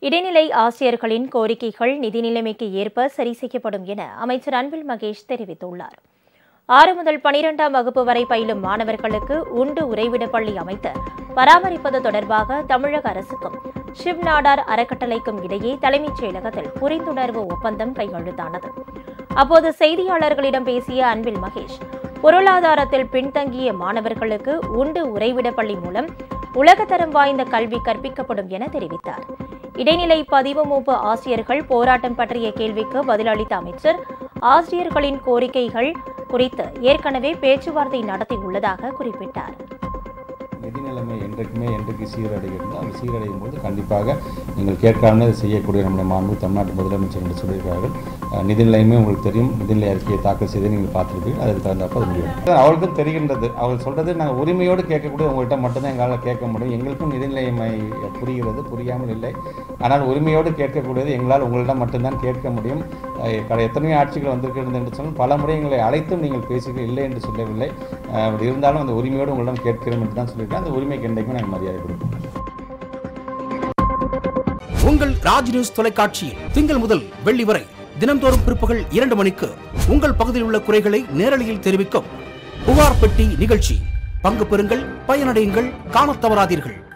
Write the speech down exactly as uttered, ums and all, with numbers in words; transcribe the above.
இடைநிலை ஆசிரியர்களின் கோரிக்கைகள் நிதி நிலைமைக்கு ஏற்ப சரி செய்யப்படும் என அமைச்சர் அன்பில் மகேஷ் தெரிவித்துள்ளார். ஆறு முதல் பனிரெண்டாம் வகுப்பு வரை பயிலும் மாணவர்களுக்கு உண்டு உறைவிட பள்ளி அமைத்து பராமரிப்பது தொடர்பாக தமிழக அரசுக்கும் ஷிவ் நாடார் அறக்கட்டளைக்கும் இடையே தலைமைச் செயலகத்தில் புரிந்துணர்வு ஒப்பந்தம் கையெழுத்தானது. அப்போது செய்தியாளர்களிடம் பேசிய அன்பில் மகேஷ், பொருளாதாரத்தில் பின்தங்கிய மாணவர்களுக்கு உண்டு உறைவிட பள்ளி மூலம் உலகத்தரம் வாய்ந்த கல்வி கற்பிக்கப்படும் என தெரிவித்தார். இடைநிலை பதிவு மூப்பு ஆசிரியர்கள் போராட்டம் பற்றிய கேள்விக்கு பதிலளித்த அமைச்சர், ஆசிரியர்களின் கோரிக்கைகள் குறித்து ஏற்கனவே பேச்சுவார்த்தை நடத்தியுள்ளதாக குறிப்பிட்டார். நிதி நிலைமை என்றைக்குமே என்றைக்கு சீரடைகிறது, அது சீரடையும் போது கண்டிப்பாக நீங்கள் கேட்காமலே அதை செய்யக்கூடிய நம்முடைய மாண்பு தமிழ்நாட்டு முதலமைச்சர் என்று சொல்லியிருக்கிறார்கள். நிதி நிலையமே உங்களுக்கு தெரியும், நிதிநிலை அறிக்கையை தாக்கல் செய்து நீங்கள் பார்த்துருப்பீங்க, அதுக்கு தகுந்தப்போ அது முடியும். அவர்களுக்கும் தெரிகின்றது, அவர்கள் சொல்றது நாங்கள் உரிமையோடு கேட்கக்கூடிய உங்கள்கிட்ட மட்டும்தான் எங்களால் கேட்க முடியும். எங்களுக்கும் நிதி நிலைமை புரிகிறது, புரியாமல் இல்லை. ஆனால் உரிமையோடு கேட்கக்கூடியது எங்களால் உங்களிடம் மட்டும்தான் கேட்க முடியும். எத்தனையோ ஆட்சிகள் வந்திருக்கிறது என்று சொன்னால் பல முறை எங்களை அழைத்தும் நீங்கள் பேசுகிறீர்கள், இல்லை என்று சொல்லவில்லை. அப்படி இருந்தாலும் அந்த உரிமையோடு உங்களிடம் கேட்கிறோம் என்று தான் சொல்லியிருக்கேன். அந்த உரிமைக்கு என்றைக்கும் நாங்கள் மரியாதை கொடுப்போம். உங்கள் ராஜ் நியூஸ் தொலைக்காட்சியில் திங்கள் முதல் வெள்ளி வரை தினந்தோறும் பிற்பகல் இரண்டு மணிக்கு உங்கள் பகுதியில் உள்ள குறைகளை நேரலையில் தெரிவிக்கும் புகார் பெட்டி நிகழ்ச்சி. பங்கு பெறுங்கள், பயனடையுங்கள், காணத் தவறாதீர்கள்.